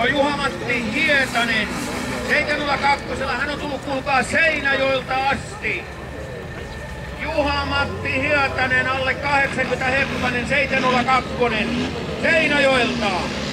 on Juha-Matti Hietanen. 702. Hän on tullut, kuulkaa, Seinäjoelta asti. Juha-Matti Hietanen, alle 80 heppanen, 702. Seinäjoelta.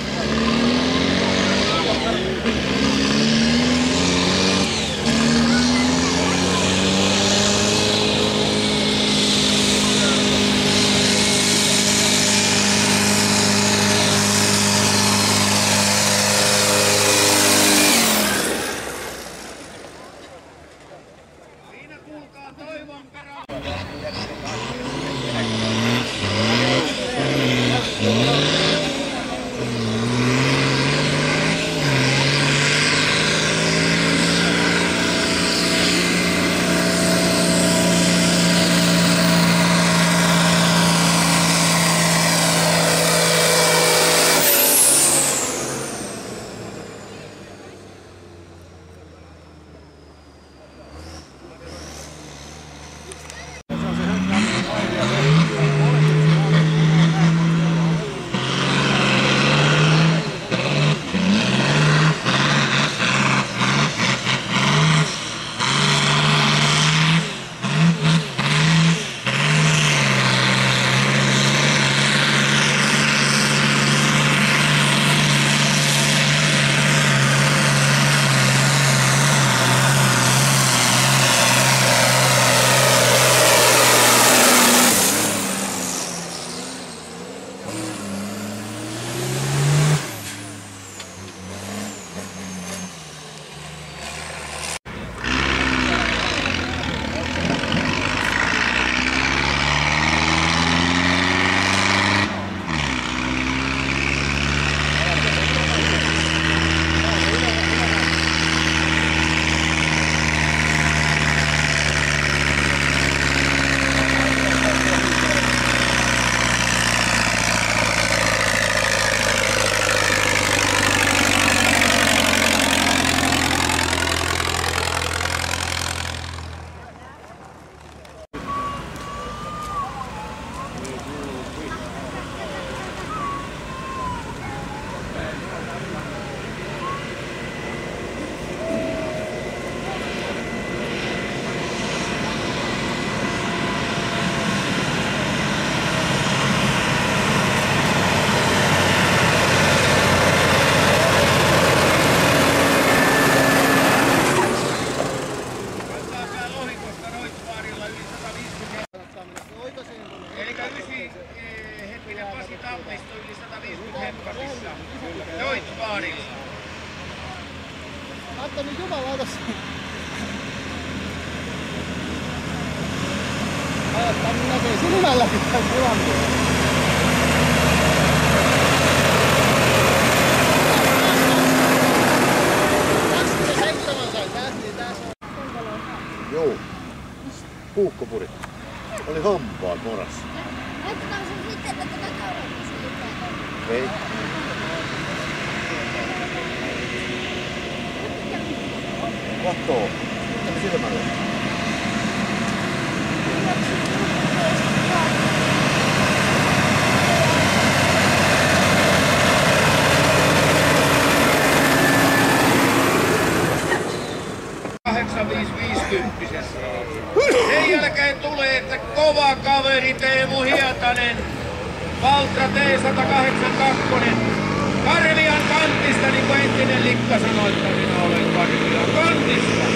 Antoni jumalautas. Ajattaa näkee silmälläkin tämän tilanteen. Joo. Puukkopuri. Oli hampaan morassa. Laitetaan sen sitten, että tätä kauheasti siltä. Ei. Kattoo. Silmällä. Sen jälkeen tulee, että kova kaveri Teemu Hietanen, Valtra T182, Karvian kantista, niin kuin entinen likka sanoi, että minä olen Karvian kantista.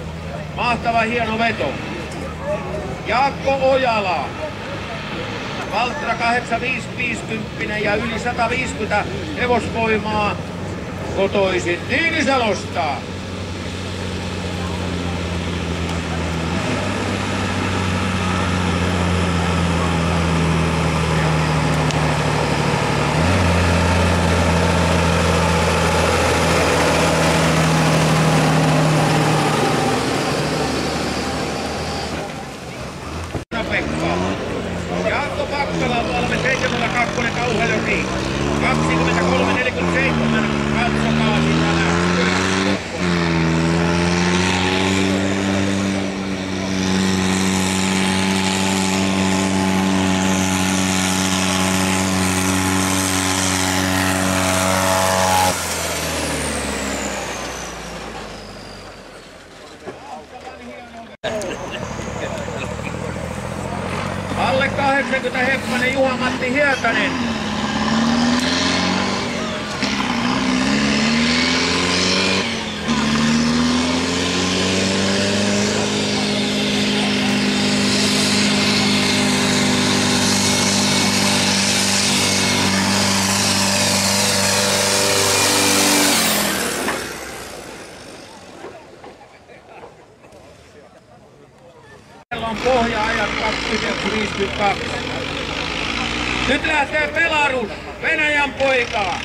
Mahtava hieno veto. Jaakko Ojala. Valtra 8550 ja yli 150 hevosvoimaa kotoisin Niinisalosta. Jaakko Pakkala valme 72 Kauhajoki 23.47. Katsokaa sitä lähtöä. Alle 80 heppanen Juha-Matti Hietanen. On pohja-ajat 2.52. Nyt lähtee Belarus, Venäjän poikaa.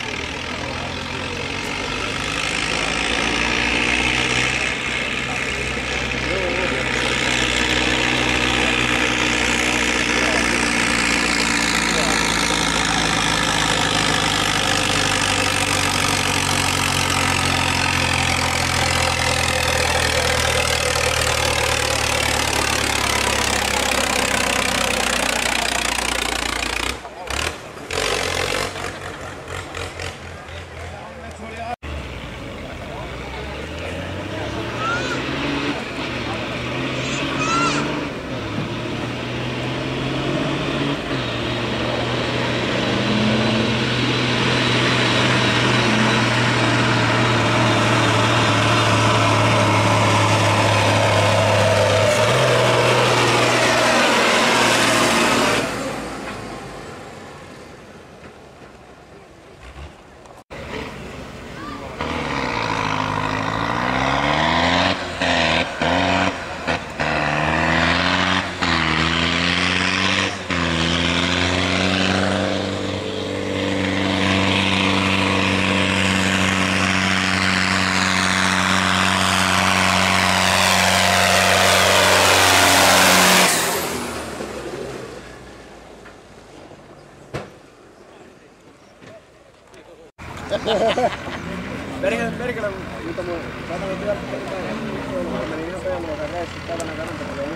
Perkele, mutta mun saatana työpäivä meni ihan peuluokan reissit päivänä kannattamalla.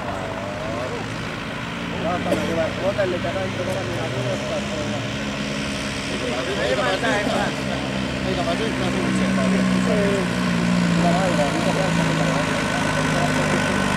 Saatana hyvät hotellit ja kaikki valmiina kuljettaa tuolla. Eikä vaan yhtään suunnitsia. Ei. Kyllä vaivaa, mitä päästä.